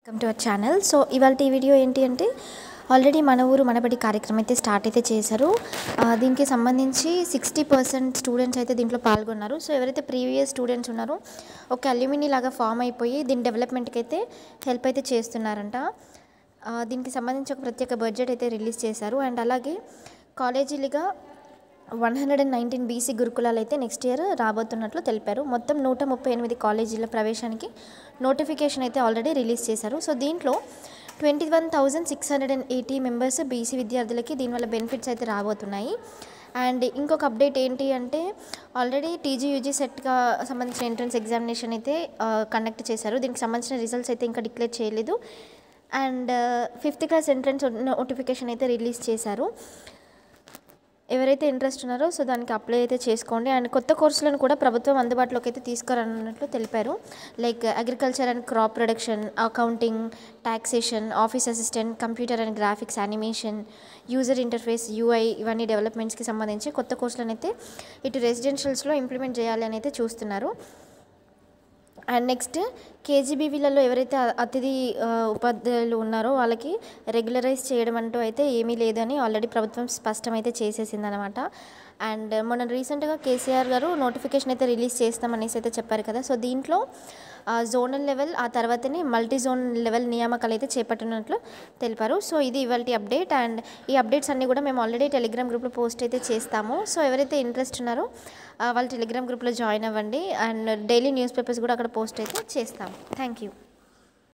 Welcome to our channel. So ఇవాళ ఈ video ఏంటి అంటే ఆల్రెడీ మన ఊరు మనబడి కార్యక్రమం అయితే స్టార్ట్ అయితే చేశారు. దీనికి సంబంధించి 60% స్టూడెంట్స్ అయితే దీంట్లో పాల్గొన్నారు. సో ఎవరైతే ప్రీవియస్ స్టూడెంట్స్ ఉన్నారో ఒక అల్యూమినీ లాగా ఫామ్ అయిపోయి దీని డెవలప్మెంట్కి అయితే హెల్ప్ అయితే చేస్తున్నారంట. దీనికి సంబంధించి ఒక ప్రత్యేక బడ్జెట్ అయితే రిలీజ్ చేశారు. అండ్ అలాగే కాలేజీలుగా 119 బీసీ గురుకులాలు అయితే నెక్స్ట్ ఇయర్ రాబోతున్నట్లు తెలిపారు. మొత్తం 138 కాలేజీల ప్రవేశానికి నోటిఫికేషన్ అయితే ఆల్రెడీ రిలీజ్ చేశారు. సో దీంట్లో 21,680 మెంబర్స్ బీసీ విద్యార్థులకి దీనివల్ల బెనిఫిట్స్ అయితే రాబోతున్నాయి. అండ్ ఇంకొక అప్డేట్ ఏంటి అంటే ఆల్రెడీ టీజీయూజీ సెట్గా సంబంధించిన ఎంట్రన్స్ ఎగ్జామినేషన్ అయితే కండక్ట్ చేశారు. దీనికి సంబంధించిన రిజల్ట్స్ అయితే ఇంకా డిక్లేర్ చేయలేదు. And 5th class entrance notification అయితే రిలీజ్ చేశారు. ఎవరైతే ఇంట్రెస్ట్ ఉన్నారో సో దానికి అప్లై అయితే చేసుకోండి. అండ్ కొత్త కోర్సులను కూడా ప్రభుత్వం అందుబాటులోకి అయితే తీసుకురానున్నట్లు తెలిపారు. Like agriculture and crop production, accounting, taxation, office assistant, computer and graphics, animation, user interface, UI ఇవన్నీ డెవలప్మెంట్స్కి సంబంధించి కొత్త కోర్సులను అయితే ఇటు రెసిడెన్షియల్స్లో ఇంప్లిమెంట్ చేయాలి అని అయితే చూస్తున్నారు. అండ్ నెక్స్ట్ కేజీబీవీలలో ఎవరైతే అతిథి ఉపాధ్యాయులు ఉన్నారో వాళ్ళకి రెగ్యులరైజ్ చేయడం అంటూ అయితే ఏమీ లేదని ఆల్రెడీ ప్రభుత్వం స్పష్టమైతే చేసేసిందనమాట. అండ్ మొన్న రీసెంట్గా కేసీఆర్ గారు నోటిఫికేషన్ అయితే రిలీజ్ చేస్తామనేసి అయితే చెప్పారు కదా. సో దీంట్లో జోనల్ లెవెల్ ఆ తర్వాతనే మల్టీ జోన్ లెవెల్ నియామకాలు అయితే చేపట్టినట్లు తెలిపారు. సో ఇది ఇవాల్టి అప్డేట్. అండ్ ఈ అప్డేట్స్ అన్నీ కూడా మేము ఆల్రెడీ టెలిగ్రామ్ గ్రూప్లో పోస్ట్ అయితే చేస్తాము. సో ఎవరైతే ఇంట్రెస్ట్ ఉన్నారో వాళ్ళు టెలిగ్రామ్ గ్రూప్లో జాయిన్ అవ్వండి. అండ్ డైలీ న్యూస్ పేపర్స్ కూడా అక్కడ పోస్ట్ అయితే చేస్తాము. Thank you.